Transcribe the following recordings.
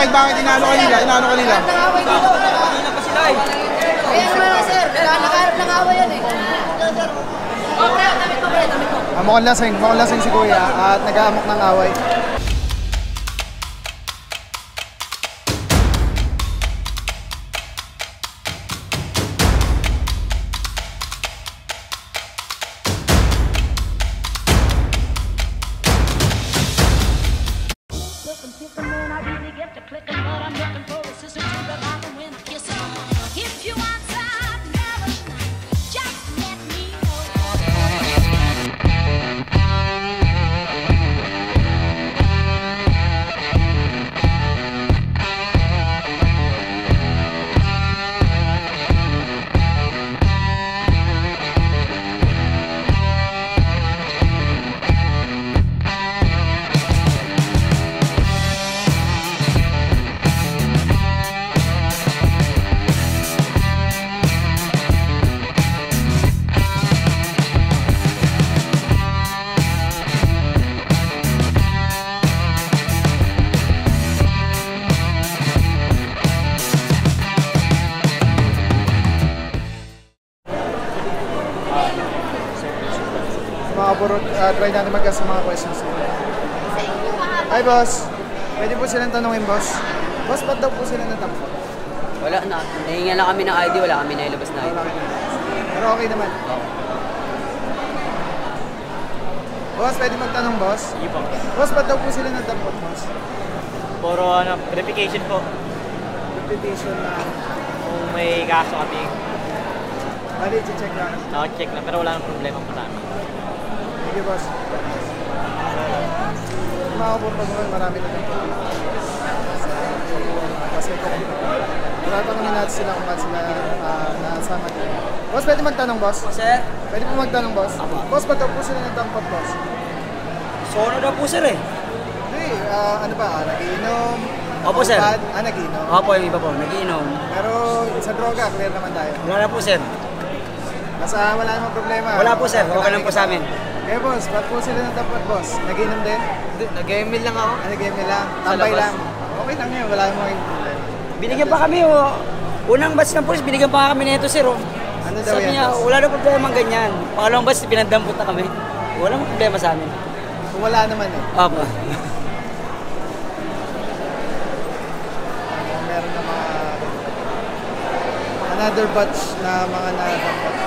Bakit? Inaano kanila? Nangaway dito. Kanina pa sila eh. Kaya naman sir, nakaharap ng away yan eh. Okay, damit mo. Mukhang lasing si Kuya at nag-aamok ng away. Try natin mag-ask sa mga questions. Hi boss, pwede po silang tanungin boss. Boss, ba't daw po sila natampot? Wala na. Nahinga lang kami ng ID, wala kami nailabas na ID. Pero okay naman. Boss, pwede magtanong boss? Sige po. Boss, ba't daw po sila natampot boss? Puro verification po. Verification na Kung may kaso kami, bali, check lang. naka-check lang pero wala nang problema po sa amin. Sige boss. Mga kapurpag marami na dito. Kasi tatanungin natin sila kung ba't sila nasama dito. Boss, pwede magtanong boss? Sir? Pwede po magtanong boss? Boss, ba't daw po sila nagtampot boss? Sono daw po sir eh. Hindi, ano ba? Nagiinom? Opo, sir. Nagiinom? Opo, yung iba po, nagiinom. Pero sa droga, clear naman tayo. Wala na po sir. Basta wala namang problema. Wala po sir, okay lang po sa amin. Kaya boss, ba't po sila nagtampot boss? Nagiinom din? Nag-email lang ako. Nag-email lang? Tambay lang? Okay lang yun, wala namang problema. Binigyan pa kami oh. Unang batch ng police, binigyan pa kami nito sir oh. Ano daw Sabi yan? niya, wala na problema ganyan. Pangalawang batch, pinadampot na kami. Walang problema sa amin. Kung wala naman eh. Opo. Meron na mga another batch na mga natampot.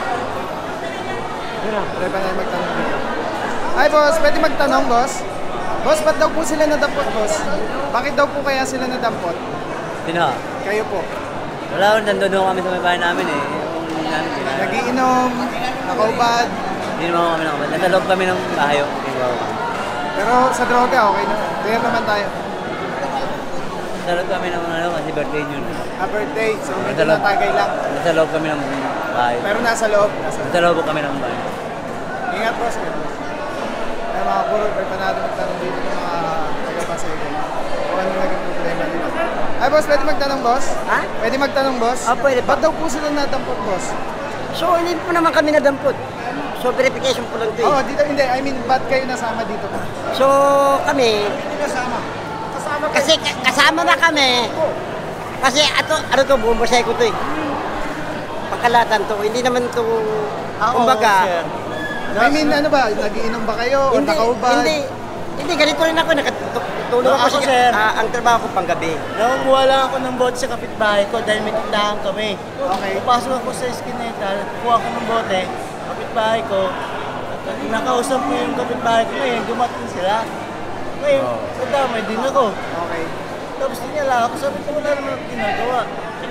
Pwede pa na magtanong dito. Hi boss, pwede magtanong boss? Boss, ba't daw po sila nadampot boss? Bakit daw po kaya sila nadampot? Sino? Kayo po. Wala, nandun kami sa may bahay namin eh. Nagiinom, nakaubad. Hindi naman kami nakabad. Nasa loob kami ng bahay oh. Pero sa droga, okay na. Clear naman tayo. Nasa loob kami ng kasi birthday yun. Birthday, so medyo natagay lang. Nasa loob kami ng bahay. Pero nasa loob. Nasa loob kami ng bahay. Ingat boss. Ay mga puro, pwede pa natin magtanong dito ng mga pagkapasay ko. Kung ano naging problema nila. Ay boss, pwede magtanong boss? Ha? Pwede magtanong boss? Pwede pa. Ba't daw po sila nadampot boss? So, hindi po naman kami nadampot. So, verification po lang ito eh. Oo, dito hindi. I mean, ba't kayo nasama dito po? So, kami... Hindi nasama. Kasama kayo. Kasi kasama na kami. Kasi ano to, bumbasay ko to eh. Pagkalatan to, hindi naman to, kumbaga... I mean, ano ba? Nagiinom ba kayo? O nakaubad? Hindi, ganito rin ako. Nakatulog ako sa sir. Ang trabaho ko panggabi. Nakukuha lang ako ng bote sa kapitbahay ko dahil may tindahan kami. Okay. Pupasok ako sa eskineta, kuha ko ng bote, kapitbahay ko. At nakausap ko yung kapitbahay ko ngayon, dumating sila. Ngayon, nadamay din ako. Okay. Tapos dinala ako, sabi ko wala naman ang ginagawa.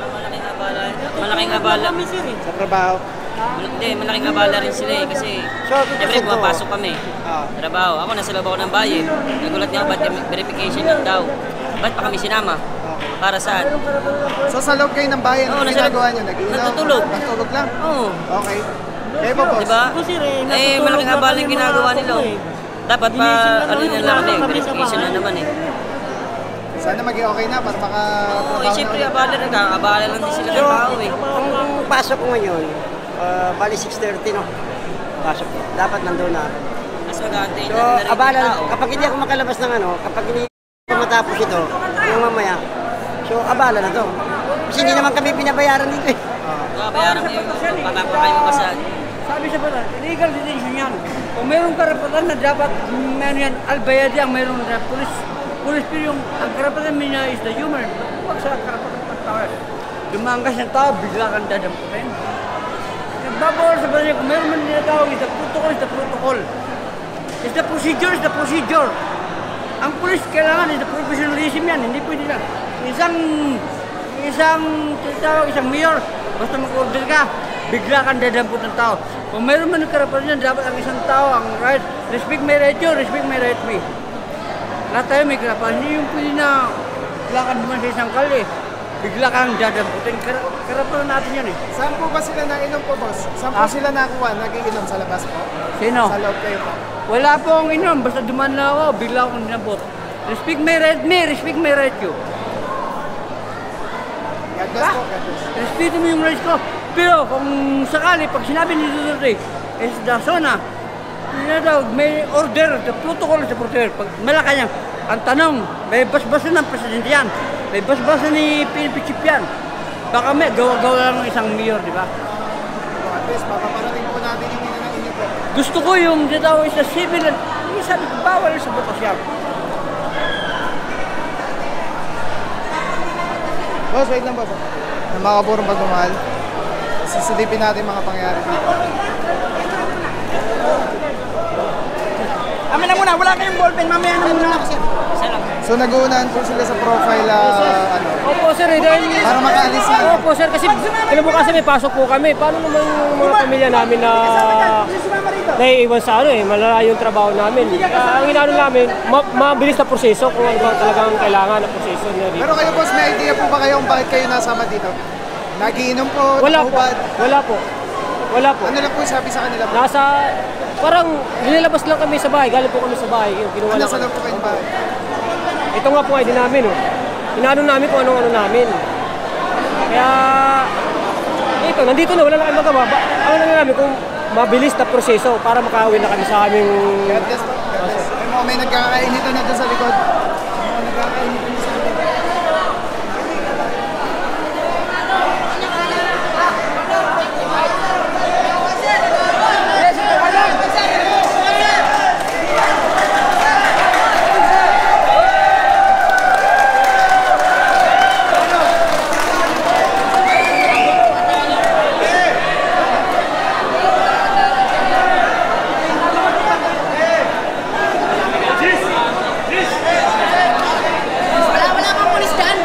Malaking abala. Sa trabaho? Hindi, malaking abala rin sila eh kasi siyempre pumapasok kami. Trabaho. Ako nasa loob ako ng bayan. Nagulat niya ako, ba't verification lang daw? Ba't pa kami sinama? Para saan? So sa loob kayo ng bayan, ano ginagawa nyo? Nag-iinom? Natutulog. Natutulog lang? Oo. Okay. Kayo po boss? Diba? Eh, malaking abala yung ginagawa nila. Dapat pa, ano nila kami, verification na naman eh. Sana maging okay na para maka-trabaho Eh, siyempre abala na, kakabala lang din sila ng tao eh. Ang pasok ko ngayon, bali 6:30 no? Pasok ko. Dapat nandun na ako. Mas mag-aantay So, na rin abala, yung tao. kapag hindi ako makalabas ng ano, kapag hindi ko matapos ito, yung mamaya, So, abala na to. Kasi hindi naman kami pinabayaran dito eh. Bayaran mo yung patapakay mo kasaan. Sabi sa bata, illegal detention yan. Kung mayroong karapatan na dapat, meron yan, albayad yan, mayroon na police pero yung, ang karapatan niya is the human. Huwag sa karapatan ng tao. Dumanggas ng tao, bigla kang dadamputin. Nagbabawal sa bata niya, kung mayroon man tinatawag, is the protocol, is the protocol. Is the procedure, is the procedure. Ang police kailangan is the professionalism yan, hindi pwede na. Isang mayor, basta mag-order ka, bigla kang dadampot ng tao. Kung mayroon man ng karapatan yan, dapat ang isang tao, ang right, respect my right you, respect my right me. Lahat tayo may karapatan, hindi yung pwede na lakad naman sa isang kali. Bigla kang dadamputin, karapatan natin yan eh. Saan po ba sila nainom po, boss? Saan po sila nakuha? Nagiinom sa labas po? Sino? Sa loob kayo po? Wala po akong inom, basta duman na ako, bigla akong dinampot. Respect my right me, respect my right you. God bless po, God bless. Respeto mo yung rights ko. Pero kung sakali, pag sinabi ni Duterte, is the zona, may order, the protocol sa protocol. Pag Malacanang, ang tanong, may basbasan ng presidente yan. May basbasan ni PNP chief yan. Baka may gawa-gawa lang ng isang mayor, di ba? At least, papaparating po natin yung inyo po. Gusto ko yung tinatawag sa civil, hindi sabi ko, bawal sa batas yan. Boss, wait lang boss. Na mga kapurong pagmamahal. Sisilipin natin mga pangyayari dito. Amin na muna, wala kayong ballpen, mamaya na muna. So nag-uunahan po sila sa profile, Opo sir, dahil para makaalis sila. opo sir, kasi kinabukasan may pasok po kami. Paano naman yung mga pamilya namin na naiiwan sa malala yung trabaho namin. Ang inaano namin, mabilis na proseso kung ano bang talagang kailangan na proseso niya dito. Pero kayo boss, may idea po ba kayo kung bakit kayo nasama dito? Nagiinom po? Wala po, nakahubad? wala po. Wala po. Ano lang po yung sabi sa kanila po? Parang nilabas lang kami sa bahay, galing po kami sa bahay. Yung kinuha lang Nasa kami. lang po kayo ba? Ito nga po ID namin, oh. Inaano namin kung anong-ano namin. Kaya, ito, nandito na, wala na kami magawa. Ano na namin kung mabilis na proseso para makauwi na kami sa aming... God bless po. God bless. May nagkakainito na doon sa likod. May nagkakainito na sa likod. Wala kang pulis dyan.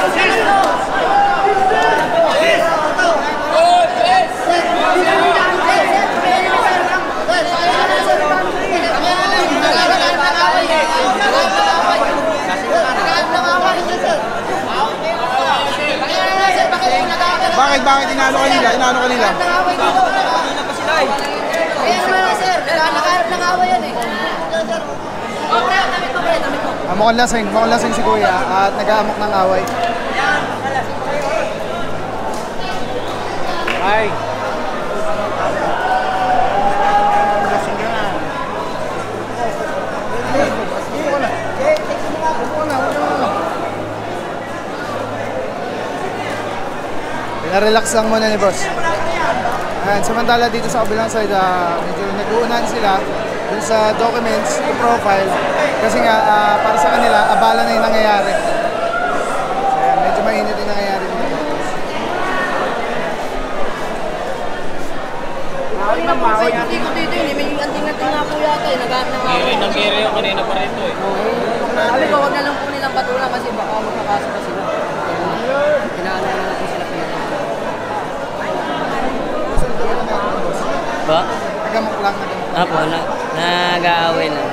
Bakit? Inaano kanila? Nangaway yan eh. Mukhang lasing si Kuya at nag-aamok ng away. Ay. Pinarelax lang muna ni boss. Ayan, samantala dito sa kabilang side, medyo nag-uunahan sila dun sa documents, to profile. Kasi nga, para sa kanila, abala na yung nangyayari. So, ayan, medyo mainit yung nangyayari dito. Hindi ko dito yun eh. May anting-anting nga po yata eh. Naghahanap na nga. Nag-ere yung kanina pa rin eh. Sabi ko, huwag na lang po nilang patulang kasi baka magkakaso pa sila. Pinaano na lang po sila pinag-ere. Ba? Nagamok lang. Apo, nag-aaway na.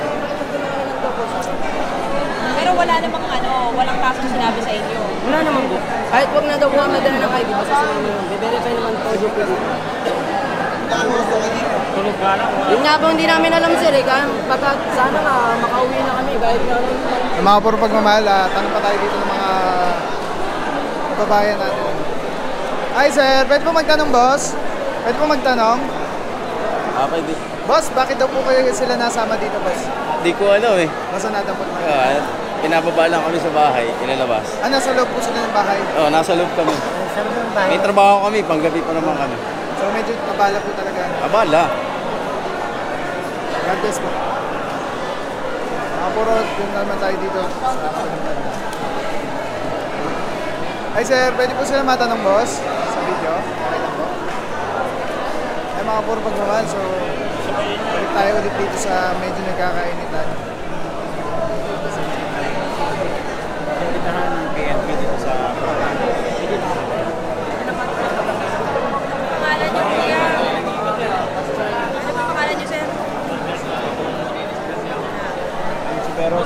Pero wala namang walang kasong sinabi sa inyo. Wala naman po. Kahit huwag na daw po ang madala ng ID, basta sila naman. Be-verify naman po yung pwede. Yun nga po hindi namin alam sir eh. Baka sana nga makauwi na kami. Kahit nga Yung mga puro pagmamahal, tanong pa tayo dito ng mga kababayan natin. Hi sir, pwede po magtanong boss? Pwede po magtanong? Pwede. Boss, bakit daw po kayo sila nasama dito boss? Di ko ano eh. Basta natapot mo. pinababa lang kami sa bahay, ilalabas. Nasa loob po sila ng bahay. Oo, nasa loob kami. Sarap ng bahay. May trabaho kami, panggabi pa naman kami. So medyo nabala po talaga. Abala. God bless po. Mga purot, yun naman tayo dito sa Kalintan. Ay sir, pwede po sila matanong boss sa video? Okay lang po. Ay mga puro pagmamahal, so balik tayo ulit dito sa medyo nagkakainitan. Pinitahan ng PNP dito sa Pangalan niyo, kuya? Ano ba pangalan niyo, sir? pero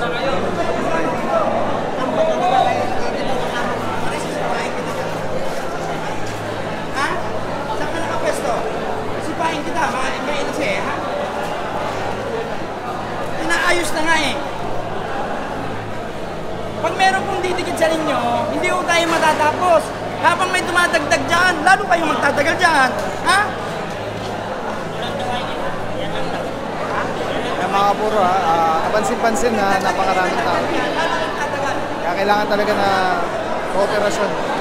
Ha? Saan ka nakapwesto? Sipahin kita, mainit siya ha? Inaayos na nga eh. Pag meron pong didikit sa inyo, hindi ko tayo matatapos. Habang may dumadagdag dyan, lalo kayong magtatagal dyan. Ha? Kaya mga puro kapansin-pansin na napakaraming tao. Kaya kailangan talaga na kooperasyon.